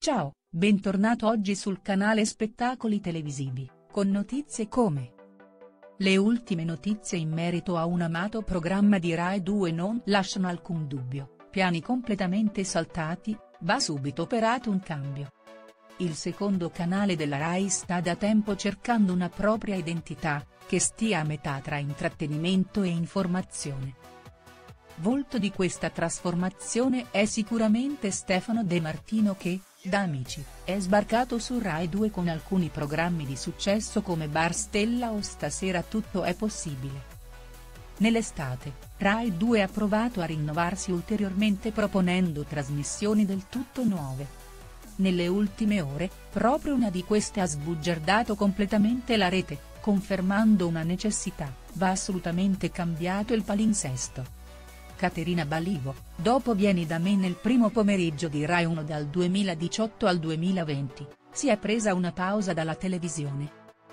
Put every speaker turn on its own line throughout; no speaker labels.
Ciao, bentornato oggi sul canale Spettacoli Televisivi, con notizie come: le ultime notizie in merito a un amato programma di Rai 2 non lasciano alcun dubbio, piani completamente saltati, va subito operato un cambio. Il secondo canale della Rai sta da tempo cercando una propria identità, che stia a metà tra intrattenimento e informazione. Volto di questa trasformazione è sicuramente Stefano De Martino che, da Amici, è sbarcato su Rai 2 con alcuni programmi di successo come Bar Stella o Stasera tutto è possibile. Nell'estate, Rai 2 ha provato a rinnovarsi ulteriormente proponendo trasmissioni del tutto nuove. Nelle ultime ore, proprio una di queste ha sbugiardato completamente la rete, confermando una necessità: va assolutamente cambiato il palinsesto. Caterina Balivo, dopo Vieni da me nel primo pomeriggio di Rai 1 dal 2018 al 2020, si è presa una pausa dalla televisione.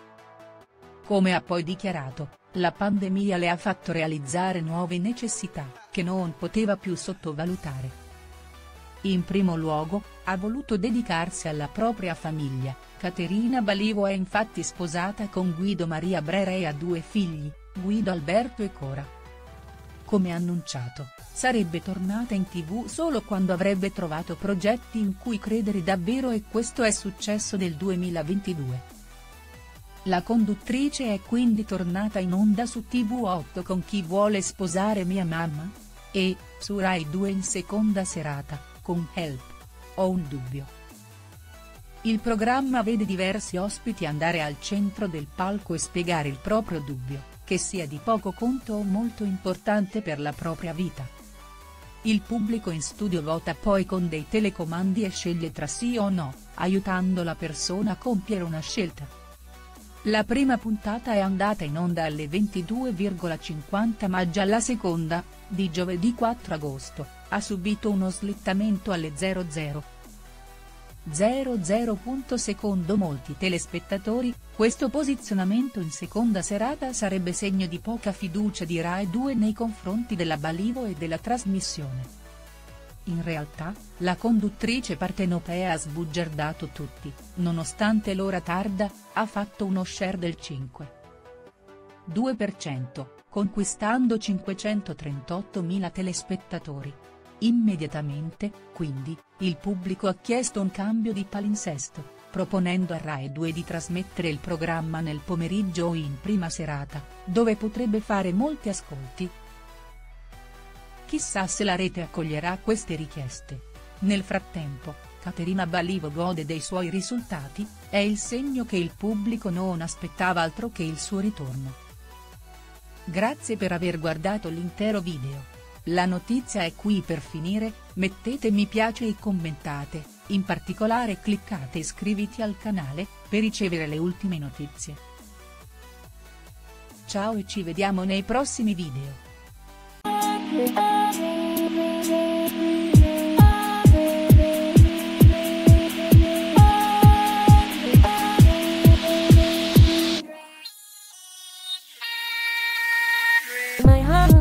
Come ha poi dichiarato, la pandemia le ha fatto realizzare nuove necessità, che non poteva più sottovalutare. In primo luogo, ha voluto dedicarsi alla propria famiglia. Caterina Balivo è infatti sposata con Guido Maria Brera e ha 2 figli, Guido Alberto e Cora. Come annunciato, sarebbe tornata in TV solo quando avrebbe trovato progetti in cui credere davvero e questo è successo nel 2022. La conduttrice è quindi tornata in onda su TV8 con Chi vuole sposare mia mamma? E, su Rai 2 in seconda serata, con Help! Ho un dubbio. Il programma vede diversi ospiti andare al centro del palco e spiegare il proprio dubbio, che sia di poco conto o molto importante per la propria vita. Il pubblico in studio vota poi con dei telecomandi e sceglie tra sì o no, aiutando la persona a compiere una scelta. La prima puntata è andata in onda alle 22,50 ma già la seconda, di giovedì 4 agosto, ha subito uno slittamento alle 00:00. Secondo molti telespettatori, questo posizionamento in seconda serata sarebbe segno di poca fiducia di Rai 2 nei confronti della Balivo e della trasmissione. In realtà, la conduttrice partenopea ha sbugiardato tutti, nonostante l'ora tarda, ha fatto uno share del 5,2%, conquistando 538.000 telespettatori. Immediatamente, quindi, il pubblico ha chiesto un cambio di palinsesto, proponendo a Rai 2 di trasmettere il programma nel pomeriggio o in prima serata, dove potrebbe fare molti ascolti. Chissà se la rete accoglierà queste richieste. Nel frattempo, Caterina Balivo gode dei suoi risultati, è il segno che il pubblico non aspettava altro che il suo ritorno. Grazie per aver guardato l'intero video. La notizia è qui per finire, mettete mi piace e commentate, in particolare cliccate iscriviti al canale, per ricevere le ultime notizie. Ciao e ci vediamo nei prossimi video.
My heart